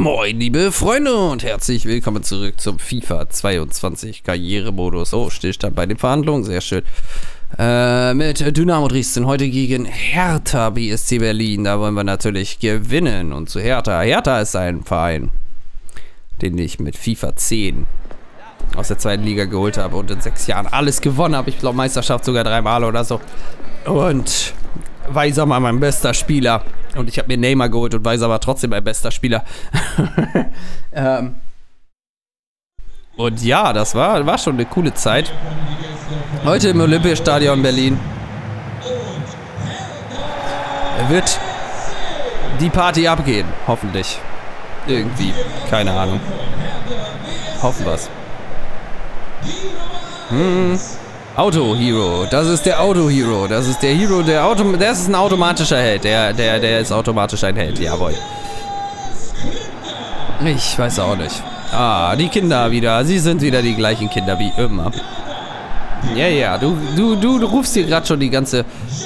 Moin, liebe Freunde und herzlich willkommen zurück zum FIFA 22 Karrieremodus. Oh, Stillstand bei den Verhandlungen, sehr schön. Mit Dynamo Dresden heute gegen Hertha BSC Berlin. Da wollen wir natürlich gewinnen. Und zu Hertha. Hertha ist ein Verein, den ich mit FIFA 10 aus der zweiten Liga geholt habe und in 6 Jahren alles gewonnen habe. Ich glaube, Meisterschaft sogar 3-mal oder so. Und Weiser war mein bester Spieler. Und ich habe mir Neymar geholt und Weiser war trotzdem mein bester Spieler. Und ja, das war schon eine coole Zeit. Heute im Olympiastadion Berlin wird die Party abgehen, hoffentlich. Irgendwie, keine Ahnung. Hoffen wir's. Auto Hero, das ist der Auto Hero, das ist der Hero, das ist ein automatischer Held, der ist automatisch ein Held, jawohl. Ich weiß auch nicht. Ah, die Kinder wieder, sie sind wieder die gleichen Kinder wie immer. Ja, du rufst hier gerade schon die ganze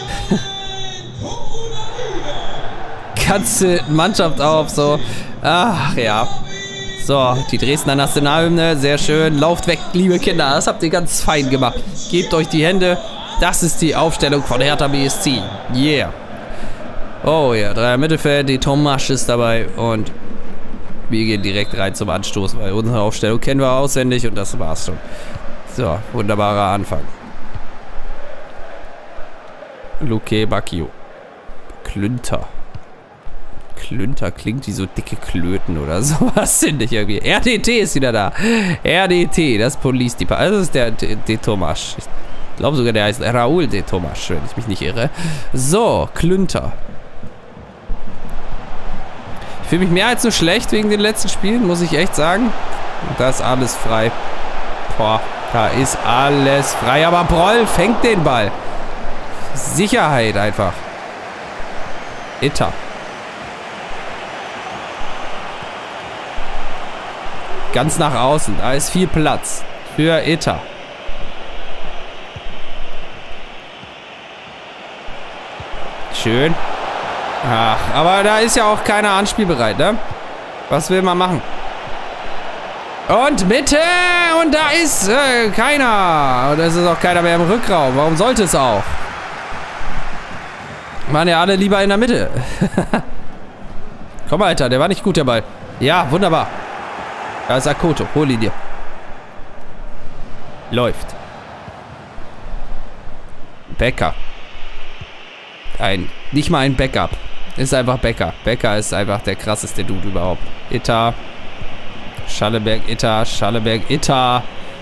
Mannschaft auf, so. Ach ja. So, die Dresdner Nationalhymne, sehr schön. Lauft weg, liebe Kinder, das habt ihr ganz fein gemacht. Gebt euch die Hände. Das ist die Aufstellung von Hertha BSC. Yeah. Oh ja, 3er Mittelfeld, die Tomasch ist dabei und wir gehen direkt rein zum Anstoß, weil unsere Aufstellung kennen wir auswendig und das war's schon. So, wunderbarer Anfang. Luque Bacchio. Klünter. Klünter klingt wie so dicke Klöten oder sowas, finde ich irgendwie. RDT ist wieder da. RDT, das Police Department. Das ist der De Tomasch. Ich glaube sogar, der heißt Raúl De Tomasch, wenn ich mich nicht irre. So, Klünter. Ich fühle mich mehr als nur schlecht wegen den letzten Spielen, muss ich echt sagen. Da ist alles frei. Boah, da ist alles frei. Aber Broll fängt den Ball. Sicherheit einfach. Itter. Ganz nach außen. Da ist viel Platz für Itter. Schön. Ach, aber da ist ja auch keiner anspielbereit, ne? Was will man machen? Und Mitte! Und da ist keiner. Und es ist auch keiner mehr im Rückraum. Warum sollte es auch? Waren ja alle lieber in der Mitte. Komm, Alter, der war nicht gut, der Ball. Ja, wunderbar. Da ist Akoto. Hol ihn dir. Läuft. Becker. Nicht mal ein Backup. Ist einfach Becker. Becker ist einfach der krasseste Dude überhaupt. Itter. Schallenberg, Itter. Schallenberg, Itter.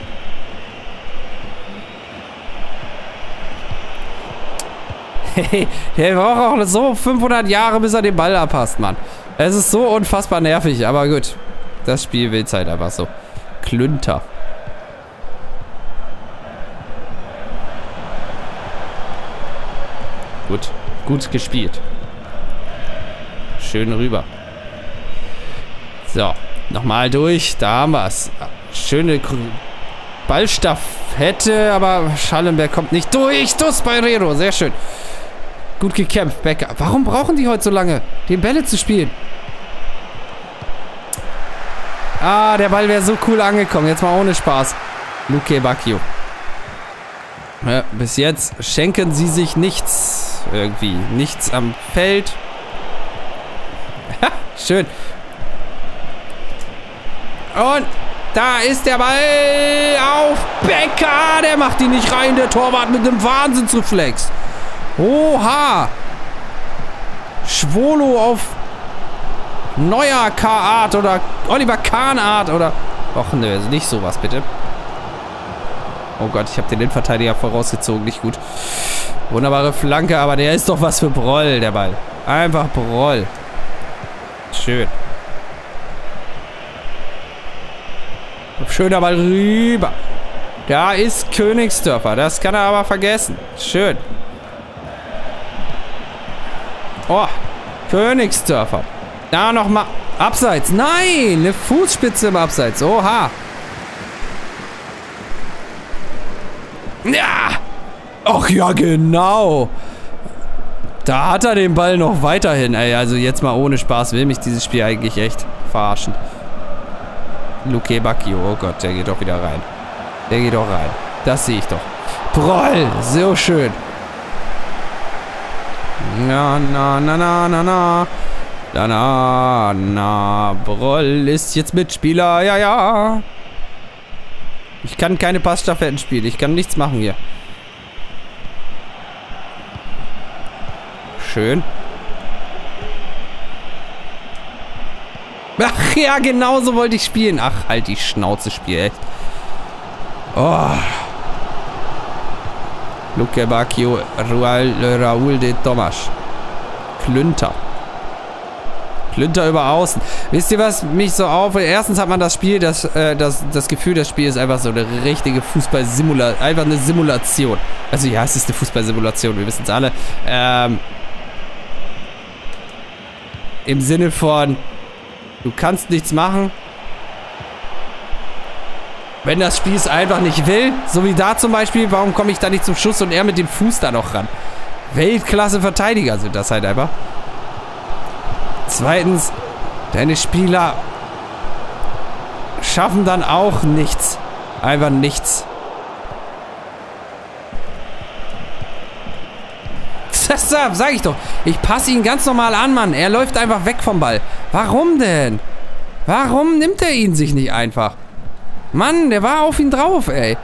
Hey, der braucht auch so 500 Jahre, bis er den Ball abpasst, Mann. Es ist so unfassbar nervig, aber gut. Das Spiel will es halt einfach so. Klünter. Gut gespielt. Schön rüber. So, nochmal durch. Da haben wir es. Schöne Ballstaffette, aber Schallenberg kommt nicht durch. Dus bei Rero, sehr schön. Gut gekämpft, Becker. Warum brauchen die heute so lange, den Bälle zu spielen? Ah, der Ball wäre so cool angekommen. Jetzt mal ohne Spaß. Luque Bacchio. Ja, bis jetzt schenken sie sich nichts. Irgendwie. Nichts am Feld. Schön. Und da ist der Ball auf Becker. Der macht ihn nicht rein. Der Torwart mit einem Wahnsinnsreflex. Oha. Schwolo auf Neuer K-Art oder Oliver Kahn-Art oder... Och ne, nicht sowas, bitte. Oh Gott, ich habe den Innenverteidiger vorausgezogen, nicht gut. Wunderbare Flanke, aber der ist doch was für Broll, der Ball. Einfach Broll. Schön. Schöner Ball rüber. Da ist Königsdörfer, das kann er aber vergessen. Schön. Oh, Königsdörfer. Da nochmal. Abseits. Nein, eine Fußspitze im Abseits. Oha. Ja. Ach ja, genau. Da hat er den Ball noch weiterhin. Ey, also jetzt mal ohne Spaß will mich dieses Spiel eigentlich echt verarschen. Luke Bacchio, oh Gott, der geht doch wieder rein. Der geht doch rein. Das sehe ich doch. Broll, so schön. Na, na, na, na, na, na. Na, na, na. Broll ist jetzt Mitspieler, ja, ja. Ich kann keine Passstaffetten spielen. Ich kann nichts machen hier. Schön. Ach ja, genau so wollte ich spielen. Ach, halt die Schnauze, Spiel, echt. Oh. Luke Bacchio, Raúl de Tomás. Klünter. Klünter über außen. Wisst ihr, was mich so aufregt? Erstens hat man das Spiel, das Gefühl, das Spiel ist einfach so eine richtige Fußballsimulation. Einfach eine Simulation. Also ja, es ist eine Fußballsimulation, wir wissen es alle. Im Sinne von, du kannst nichts machen. Wenn das Spiel es einfach nicht will, so wie da zum Beispiel, warum komme ich da nicht zum Schuss und er mit dem Fuß da noch ran? Weltklasse Verteidiger sind das halt einfach. Zweitens, deine Spieler schaffen dann auch nichts. Einfach nichts. Das sag ich doch. Ich passe ihn ganz normal an, Mann. Er läuft einfach weg vom Ball. Warum denn? Warum nimmt er ihn sich nicht einfach? Mann, der war auf ihn drauf, ey.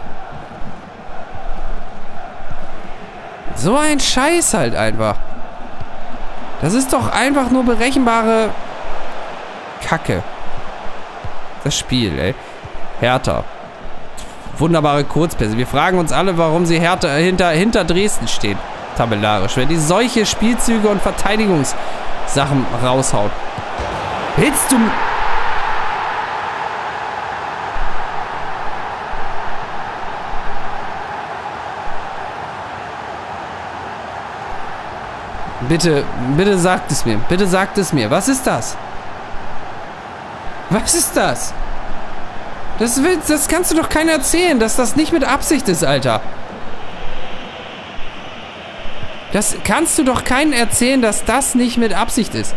So ein Scheiß halt einfach. Das ist doch einfach nur berechenbare Kacke. Das Spiel, ey. Hertha. Wunderbare Kurzpässe. Wir fragen uns alle, warum sie Hertha hinter Dresden stehen. Tabellarisch. Wenn die solche Spielzüge und Verteidigungssachen raushaut. Willst du... Bitte, bitte sagt es mir. Bitte sagt es mir. Was ist das? Was ist das? Das kannst du doch keiner erzählen, dass das nicht mit Absicht ist, Alter. Das kannst du doch keinen erzählen, dass das nicht mit Absicht ist.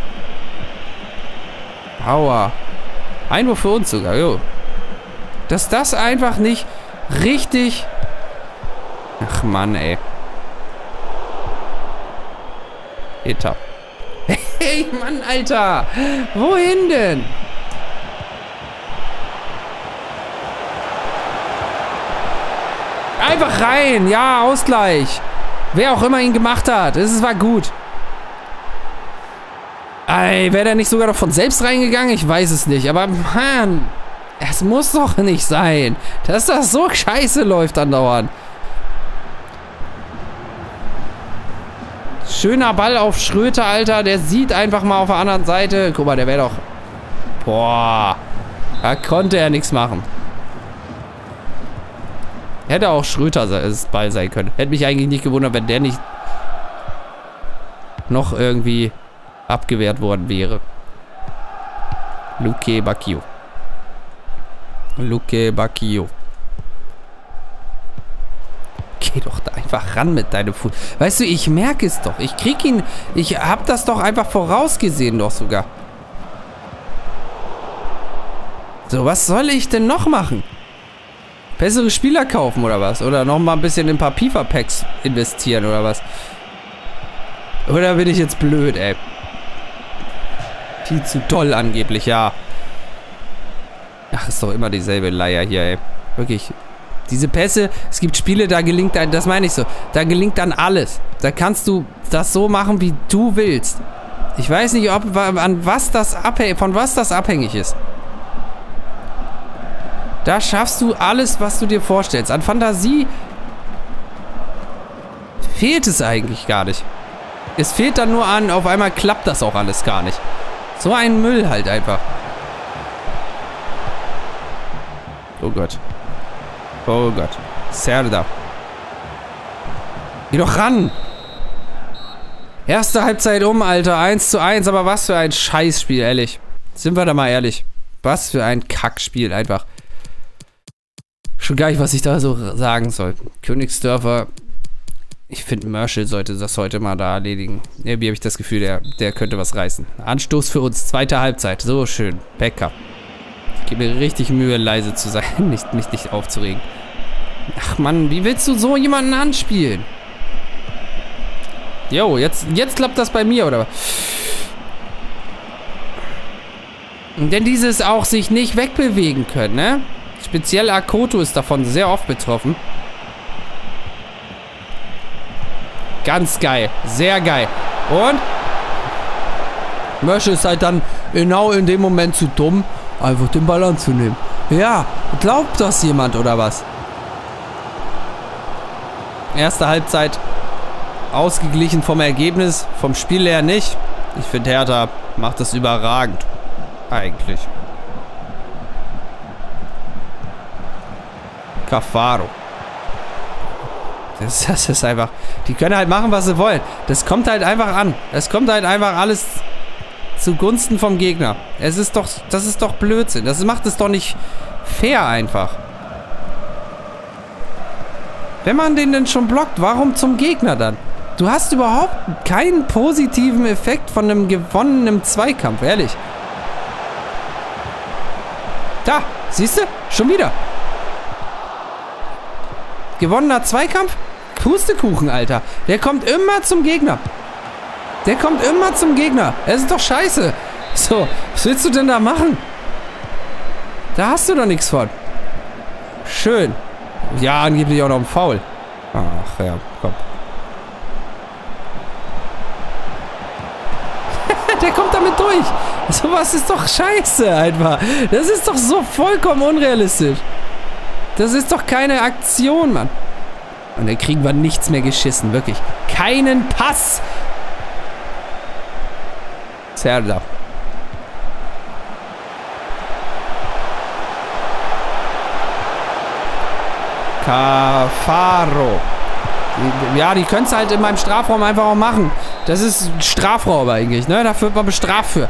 Aua. Einwurf für uns sogar, jo. Dass das einfach nicht richtig... Ach Mann, ey. Eta. Hey, Mann, Alter. Wohin denn? Einfach rein. Ja, Ausgleich. Wer auch immer ihn gemacht hat. Es war gut. Ey, wäre der nicht sogar noch von selbst reingegangen? Ich weiß es nicht. Aber, Mann, es muss doch nicht sein, dass das so scheiße läuft andauernd. Schöner Ball auf Schröter, Alter. Der sieht einfach mal auf der anderen Seite. Guck mal, der wäre doch... Boah. Da konnte er nichts machen. Hätte auch Schröter Ball sein können. Hätte mich eigentlich nicht gewundert, wenn der nicht noch irgendwie abgewehrt worden wäre. Luke Bacchio. Luke Bacchio. Geh doch da einfach ran mit deinem Fuß. Weißt du, ich merke es doch. Ich krieg ihn... Ich hab das doch einfach vorausgesehen doch sogar. So, was soll ich denn noch machen? Bessere Spieler kaufen oder was? Oder noch mal ein bisschen in ein paar FIFA-Packs investieren oder was? Oder bin ich jetzt blöd, ey? Viel zu toll angeblich, ja. Ach, ist doch immer dieselbe Leier hier, ey. Wirklich. Diese Pässe, es gibt Spiele, da gelingt dann, das meine ich so, da gelingt dann alles. Da kannst du das so machen, wie du willst. Ich weiß nicht, von was das abhängig ist. Da schaffst du alles, was du dir vorstellst. An Fantasie fehlt es eigentlich gar nicht. Es fehlt dann nur an, auf einmal klappt das auch alles gar nicht. So ein Müll halt einfach. Oh Gott. Oh Gott. Serda. Geh doch ran. Erste Halbzeit Alter. 1:1. Aber was für ein Scheißspiel, ehrlich. Sind wir da mal ehrlich. Was für ein Kackspiel einfach. Schon gar nicht, was ich da so sagen soll. Königsdörfer. Ich finde, Merschel sollte das heute mal da erledigen. Irgendwie habe ich das Gefühl, der könnte was reißen. Anstoß für uns, zweite Halbzeit. So schön. Becker. Ich gebe mir richtig Mühe, leise zu sein, mich nicht aufzuregen. Ach Mann, wie willst du so jemanden anspielen? Jo, jetzt klappt das bei mir, oder was? Denn dieses auch sich nicht wegbewegen können, ne? Speziell Akoto ist davon sehr oft betroffen. Ganz geil. Sehr geil. Und? Mörsche ist halt dann genau in dem Moment zu dumm, einfach den Ball anzunehmen. Ja, glaubt das jemand oder was? Erste Halbzeit ausgeglichen vom Ergebnis, vom Spiel her nicht. Ich finde, Hertha macht das überragend. Eigentlich. Cafaro. Das ist einfach... Die können halt machen, was sie wollen. Das kommt halt einfach an. Es kommt halt einfach alles zugunsten vom Gegner. Das ist doch Blödsinn. Das macht es doch nicht fair einfach. Wenn man den denn schon blockt, warum zum Gegner dann? Du hast überhaupt keinen positiven Effekt von einem gewonnenen Zweikampf, ehrlich. Da, siehst du? Schon wieder. Gewonnener Zweikampf? Pustekuchen, Alter. Der kommt immer zum Gegner. Der kommt immer zum Gegner. Es ist doch scheiße. So, was willst du denn da machen? Da hast du doch nichts von. Schön. Ja, angeblich auch noch ein Foul. Ach ja, komm. Der kommt damit durch. Sowas ist doch scheiße einfach. Das ist doch so vollkommen unrealistisch. Das ist doch keine Aktion, Mann. Und dann kriegen wir nichts mehr geschissen, wirklich. Keinen Pass. Serda. Cafaro. Ja, die können es halt in meinem Strafraum einfach auch machen. Das ist ein Strafraum eigentlich, ne? Dafür wird man bestraft für.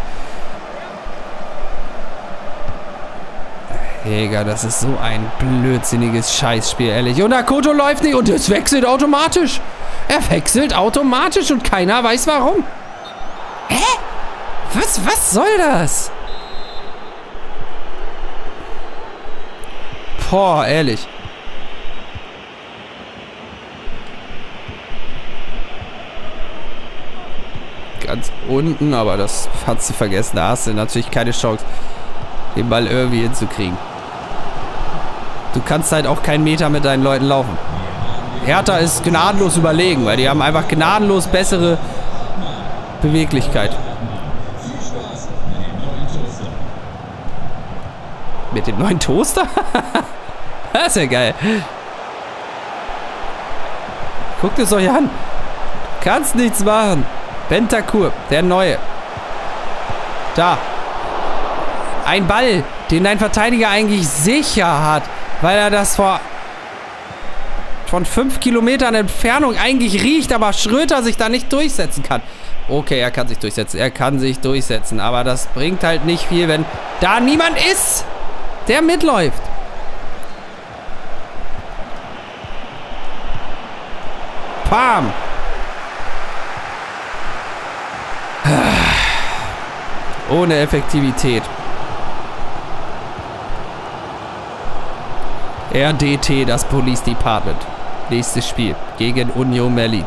Digga, das ist so ein blödsinniges Scheißspiel, ehrlich. Und Akoto läuft nicht und es wechselt automatisch. Er wechselt automatisch und keiner weiß warum. Hä? Was soll das? Boah, ehrlich. Ganz unten, aber das hast du vergessen. Da hast du natürlich keine Chance, den Ball irgendwie hinzukriegen. Du kannst halt auch keinen Meter mit deinen Leuten laufen. Hertha ist gnadenlos überlegen, weil die haben einfach gnadenlos bessere Beweglichkeit. Mit dem neuen Toaster? Das ist ja geil. Guckt es euch an. Kannst nichts machen. Bentancur, der Neue. Da. Ein Ball, den dein Verteidiger eigentlich sicher hat, weil er das von 5 Kilometern Entfernung eigentlich riecht, aber Schröter sich da nicht durchsetzen kann. Okay, er kann sich durchsetzen. Er kann sich durchsetzen, aber das bringt halt nicht viel, wenn da niemand ist, der mitläuft. Pam. Ohne Effektivität. RDT, das Police Department. Nächstes Spiel gegen Union Berlin.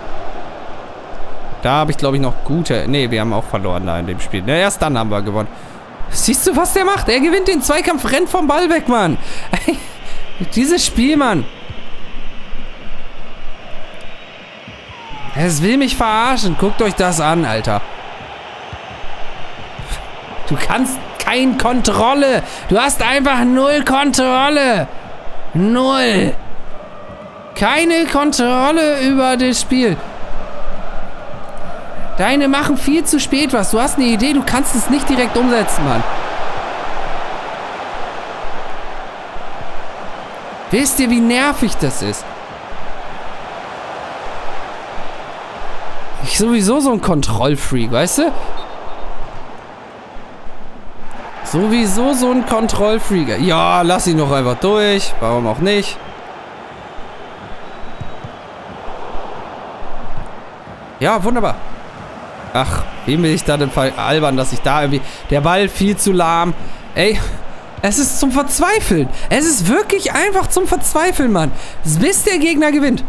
Da habe ich, glaube ich, noch gute... Ne, wir haben auch verloren da in dem Spiel. Na, erst dann haben wir gewonnen. Siehst du, was der macht? Er gewinnt den Zweikampf, rennt vom Ball weg, Mann. Dieses Spiel, Mann. Es will mich verarschen. Guckt euch das an, Alter. Du kannst keine Kontrolle. Du hast einfach null Kontrolle. Null. Keine Kontrolle über das Spiel. Deine machen viel zu spät was. Du hast eine Idee, du kannst es nicht direkt umsetzen, Mann. Wisst ihr, wie nervig das ist? Ich sowieso so ein Kontrollfreak, weißt du? Sowieso so ein Kontrollfreak. Ja, lass ihn doch einfach durch. Warum auch nicht? Ja, wunderbar. Ach, wem will ich da denn veralbern, dass ich da irgendwie... Der Ball viel zu lahm. Ey, es ist zum Verzweifeln. Es ist wirklich einfach zum Verzweifeln, Mann. Bis der Gegner gewinnt.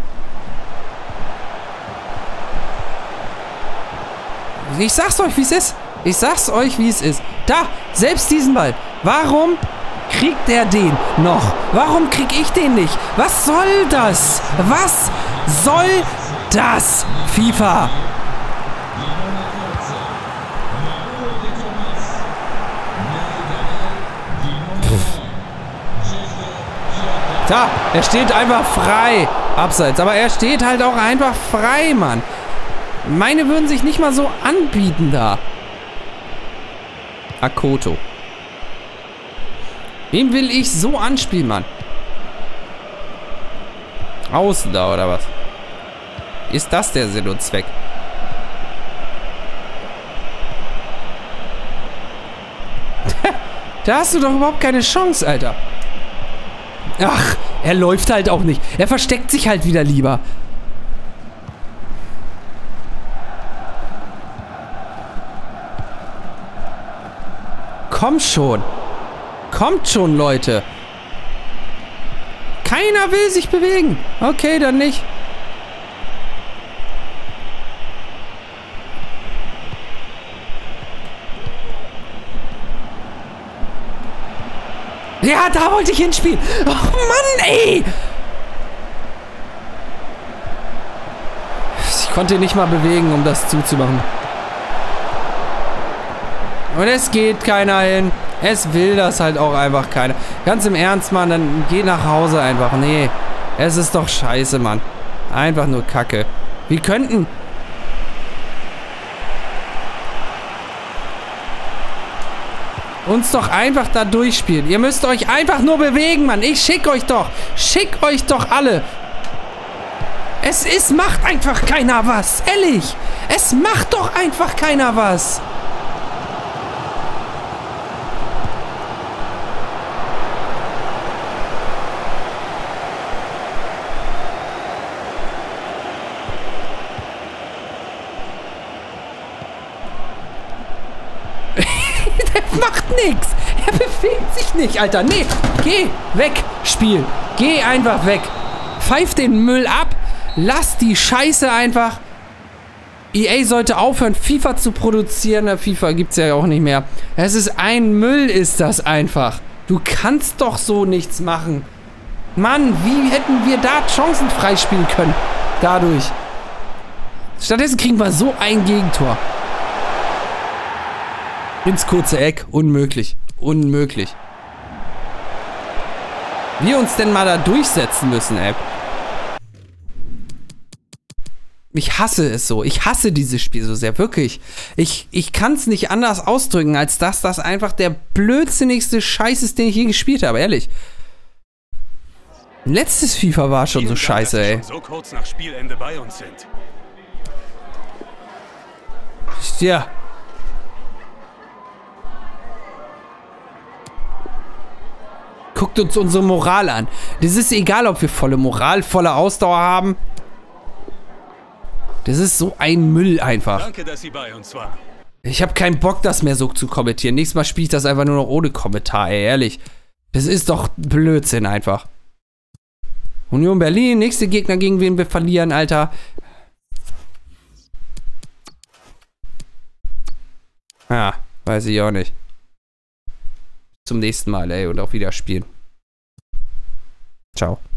Ich sag's euch, wie es ist. Ich sag's euch, wie es ist. Da, selbst diesen Ball. Warum kriegt der den noch? Warum krieg ich den nicht? Was soll das? Was soll das? FIFA. Da, er steht einfach frei. Abseits. Aber er steht halt auch einfach frei, Mann. Meine würden sich nicht mal so anbieten da. Akoto. Wem will ich so anspielen, Mann? Außen da, oder was? Ist das der Sinn und Zweck? Da hast du doch überhaupt keine Chance, Alter. Ach, er läuft halt auch nicht. Er versteckt sich halt wieder lieber. Komm schon. Kommt schon, Leute. Keiner will sich bewegen. Okay, dann nicht. Ja, da wollte ich hinspielen. Oh Mann, ey. Ich konnte ihn nicht mal bewegen, um das zuzumachen. Und es geht keiner hin. Es will das halt auch einfach keiner. Ganz im Ernst, Mann, dann geh nach Hause einfach. Nee, es ist doch scheiße, Mann. Einfach nur Kacke. Wir könnten... uns doch einfach da durchspielen. Ihr müsst euch einfach nur bewegen, Mann. Ich schick euch doch. Schick euch doch alle. Macht einfach keiner was. Ehrlich. Es macht doch einfach keiner was. Der macht nichts. Er bewegt sich nicht, Alter. Nee, geh weg, Spiel. Geh einfach weg. Pfeif den Müll ab. Lass die Scheiße einfach. EA sollte aufhören, FIFA zu produzieren. FIFA gibt's ja auch nicht mehr. Es ist ein Müll, ist das einfach. Du kannst doch so nichts machen. Mann, wie hätten wir da Chancen freispielen können? Dadurch. Stattdessen kriegen wir so ein Gegentor. Ins kurze Eck. Unmöglich. Unmöglich. Wir uns denn mal da durchsetzen müssen, ey. Ich hasse es so. Ich hasse dieses Spiel so sehr. Wirklich. Ich kann es nicht anders ausdrücken, als dass das einfach der blödsinnigste Scheiß ist, den ich je gespielt habe. Ehrlich. Letztes FIFA war schon so scheiße, ey. So kurz nach Spielende bei uns sind. Ja. Guckt uns unsere Moral an. Das ist egal, ob wir volle Moral, volle Ausdauer haben. Das ist so ein Müll einfach. Danke, dass Sie bei uns waren. Ich habe keinen Bock, das mehr so zu kommentieren. Nächstes Mal spiele ich das einfach nur noch ohne Kommentar, ey, ehrlich. Das ist doch Blödsinn einfach. Union Berlin, nächste Gegner, gegen wen wir verlieren, Alter. Ja, weiß ich auch nicht. Zum nächsten Mal, ey, und auf Wiederspielen. Ciao.